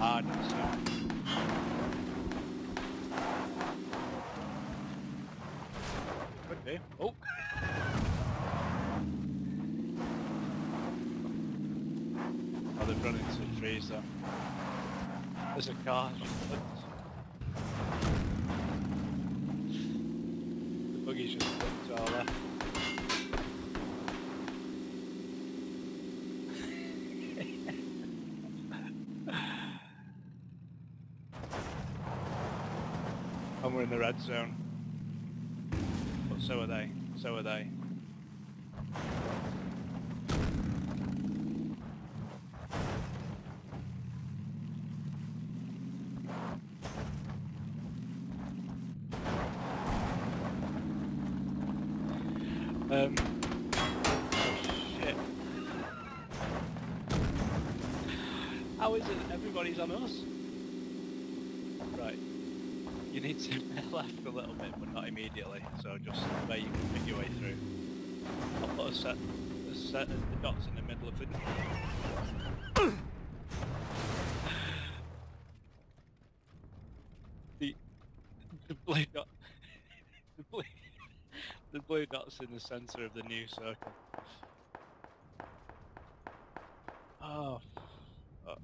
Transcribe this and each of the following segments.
hardness. Could be. Oh! Oh, they've run into the trees though. There's a car. The buggy's just flipped to our left. And we're in the red zone. But so are they. So are they. Oh shit. How is it that everybody's on us? Right. You need to left a little bit, but not immediately, so just where you can make your way through. I'll put a set of the dots in the middle of it. The blue dot, the blue dot's in the centre of the new circle. Oh, fuck.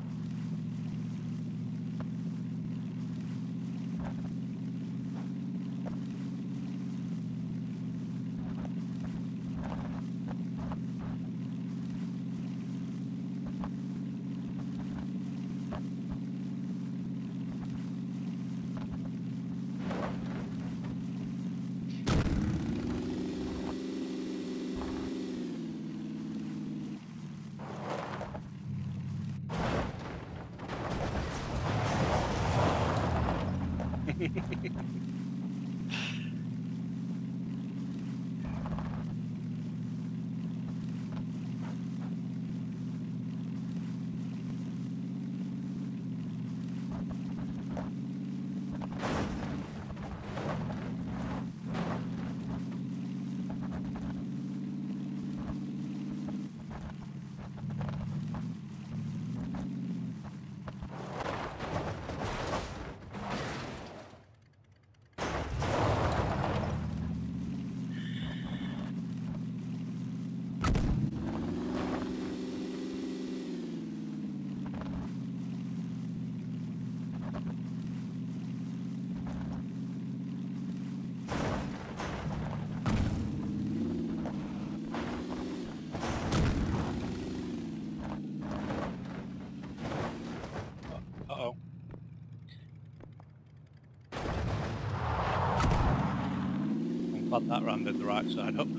Uh-oh. I'm glad that rammed the right side up.